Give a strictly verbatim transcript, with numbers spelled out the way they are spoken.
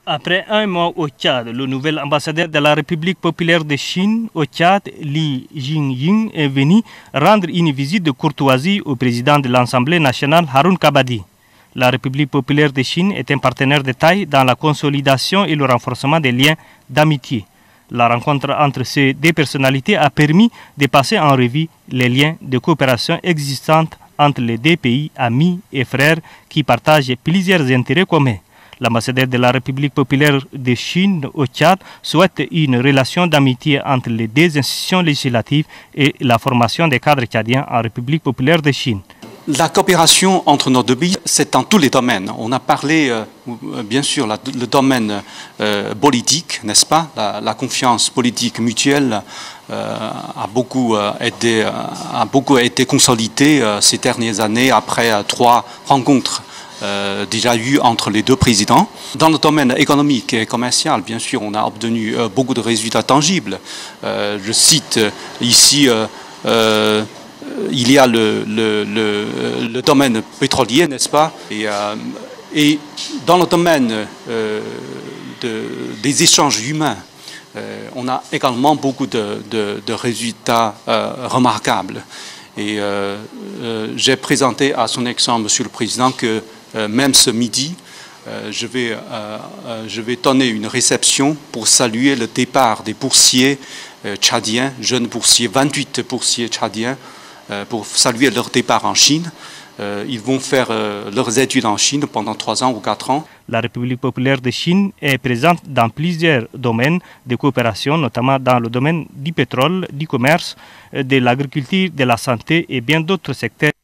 Après un mois au Tchad, le nouvel ambassadeur de la République populaire de Chine au Tchad, Li Jingying, est venu rendre une visite de courtoisie au président de l'Assemblée nationale, Haroun Kabadi. La République populaire de Chine est un partenaire de taille dans la consolidation et le renforcement des liens d'amitié. La rencontre entre ces deux personnalités a permis de passer en revue les liens de coopération existants entre les deux pays amis et frères qui partagent plusieurs intérêts communs. L'ambassadeur de la République populaire de Chine au Tchad souhaite une relation d'amitié entre les deux institutions législatives et la formation des cadres tchadiens en République populaire de Chine. La coopération entre nos deux pays, c'est dans tous les domaines. On a parlé, euh, bien sûr, la, le domaine euh, politique, n'est-ce pas? La, la confiance politique mutuelle euh, a, beaucoup, euh, été, euh, a beaucoup été consolidée euh, ces dernières années après euh, trois rencontres Euh, déjà eu entre les deux présidents. Dans le domaine économique et commercial, bien sûr, on a obtenu euh, beaucoup de résultats tangibles. Euh, je cite euh, ici, euh, euh, il y a le, le, le, le domaine pétrolier, n'est-ce pas? Et, euh, et dans le domaine euh, de, des échanges humains, euh, on a également beaucoup de, de, de résultats euh, remarquables. Et euh, euh, j'ai présenté à son Excellence, Monsieur le Président, que Euh, même ce midi, euh, je, vais, euh, euh, je vais donner une réception pour saluer le départ des boursiers euh, tchadiens, jeunes boursiers, vingt-huit boursiers tchadiens, euh, pour saluer leur départ en Chine. Euh, ils vont faire euh, leurs études en Chine pendant trois ans ou quatre ans. La République populaire de Chine est présente dans plusieurs domaines de coopération, notamment dans le domaine du pétrole, du commerce, de l'agriculture, de la santé et bien d'autres secteurs.